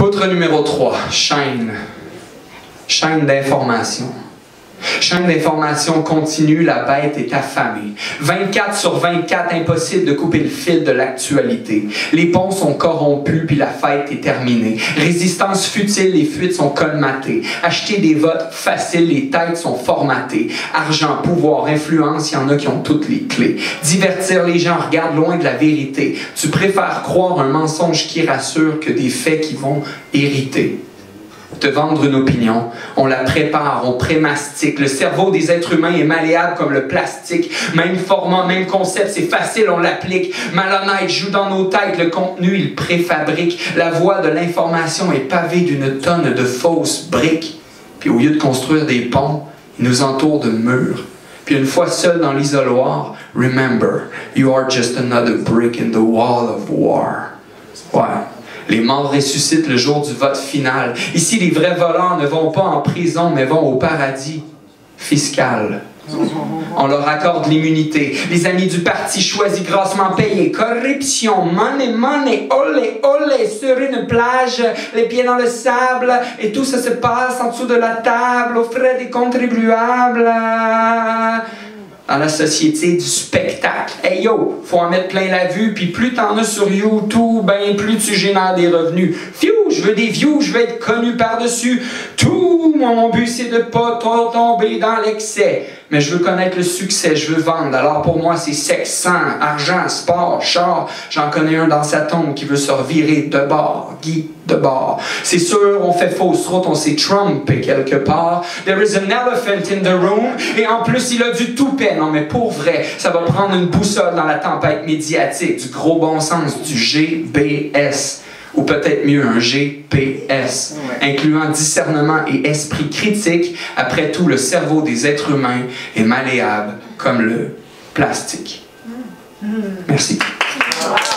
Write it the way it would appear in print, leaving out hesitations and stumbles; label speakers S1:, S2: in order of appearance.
S1: Poutre numéro 3, chaîne. Chaîne d'information. Chaîne d'information continue, la bête est affamée. 24/24, impossible de couper le fil de l'actualité. Les ponts sont corrompus, puis la fête est terminée. Résistance futile, les fuites sont colmatées. Acheter des votes faciles, les têtes sont formatées. Argent, pouvoir, influence, il y en a qui ont toutes les clés. Divertir les gens, regarde loin de la vérité. Tu préfères croire un mensonge qui rassure que des faits qui vont irriter. Te vendre une opinion, on la prépare, on prémastique. Le cerveau des êtres humains est malléable comme le plastique. Même format, même concept, c'est facile, on l'applique. Malhonnête, joue dans nos têtes, le contenu, il préfabrique. La voie de l'information est pavée d'une tonne de fausses briques. Puis au lieu de construire des ponts, il nous entoure de murs. Puis une fois seul dans l'isoloir, remember, you are just another brick in the wall of war. Ouais. Les morts ressuscitent le jour du vote final. Ici, les vrais voleurs ne vont pas en prison, mais vont au paradis fiscal. On leur accorde l'immunité. Les amis du parti choisis grassement payés. Corruption, money, money, olé, olé, sur une plage, les pieds dans le sable, et tout ça se passe en dessous de la table, aux frais des contribuables. Dans la société du spectacle. Hey yo, faut en mettre plein la vue, puis plus t'en as sur YouTube, ben plus tu génères des revenus. Phew, je veux des views, je veux être connu par-dessus. Tout mon but c'est de pas trop tomber dans l'excès. Mais je veux connaître le succès, je veux vendre. Alors pour moi c'est sexe, sang, argent, sport, char. J'en connais un dans sa tombe qui veut se revirer de bord. Guy de bord. C'est sûr, on fait fausse route, on s'est trompé quelque part. There is an elephant in the room. Et en plus, il a du toupet. Non, mais pour vrai, ça va prendre une boussole dans la tempête médiatique. Du gros bon sens, du GBS. Ou peut-être mieux, un GPS. Incluant discernement et esprit critique. Après tout, le cerveau des êtres humains est malléable comme le plastique. Merci.